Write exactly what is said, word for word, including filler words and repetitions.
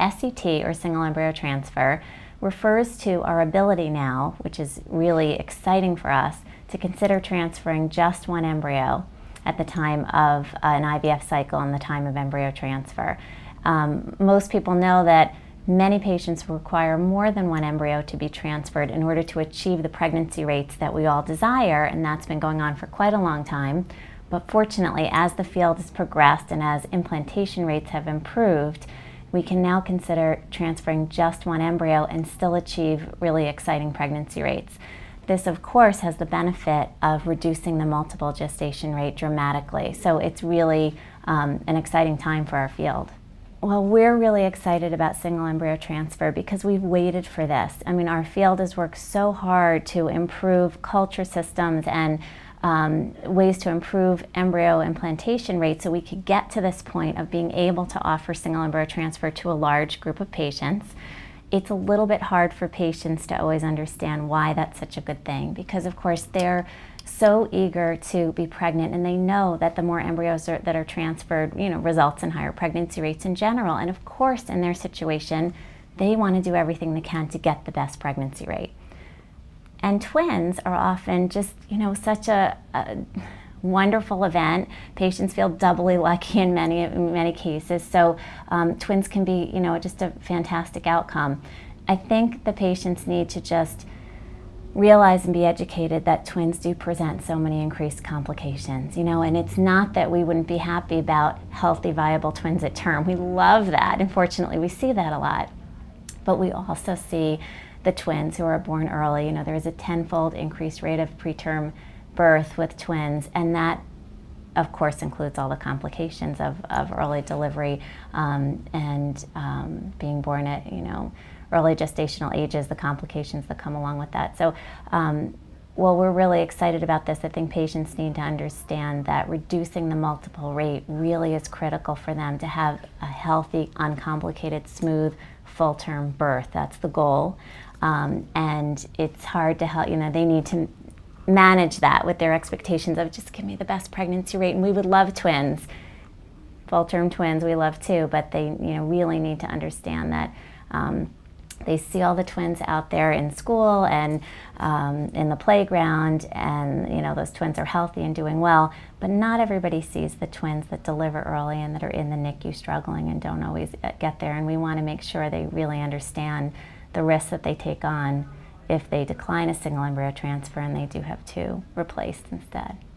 S E T, or single embryo transfer, refers to our ability now, which is really exciting for us, to consider transferring just one embryo at the time of an I V F cycle and the time of embryo transfer. Um, most people know that many patients require more than one embryo to be transferred in order to achieve the pregnancy rates that we all desire, and that's been going on for quite a long time. But fortunately, as the field has progressed and as implantation rates have improved, we can now consider transferring just one embryo and still achieve really exciting pregnancy rates. This, of course, has the benefit of reducing the multiple gestation rate dramatically. So it's really um, an exciting time for our field. Well, we're really excited about single embryo transfer because we've waited for this. I mean, our field has worked so hard to improve culture systems and um, ways to improve embryo implantation rates so we could get to this point of being able to offer single embryo transfer to a large group of patients. It's a little bit hard for patients to always understand why that's such a good thing, because of course they're so eager to be pregnant, and they know that the more embryos are, that are transferred, you know, results in higher pregnancy rates in general. And of course, in their situation, they want to do everything they can to get the best pregnancy rate. And twins are often just, you know, such a, a wonderful event. Patients feel doubly lucky in many, in many cases. So um, twins can be, you know, just a fantastic outcome. I think the patients need to just realize and be educated that twins do present so many increased complications, you know, and it's not that we wouldn't be happy about healthy, viable twins at term. We love that. Unfortunately, we see that a lot. But we also see the twins who are born early. You know, there is a tenfold increased rate of preterm birth with twins, and that, of course, includes all the complications of, of early delivery um, and um, being born at, you know, early gestational ages, the complications that come along with that. So, um, well, we're really excited about this. I think patients need to understand that reducing the multiple rate really is critical for them to have a healthy, uncomplicated, smooth, full-term birth. That's the goal. Um, and it's hard to help, you know, they need to manage that with their expectations of just give me the best pregnancy rate, and we would love twins. Full-term twins we love too, but they, you know, really need to understand that um, they see all the twins out there in school and um, in the playground, and you know, those twins are healthy and doing well, but not everybody sees the twins that deliver early and that are in the N I C U struggling and don't always get there, and we want to make sure they really understand the risks that they take on if they decline a single embryo transfer and they do have two replaced instead.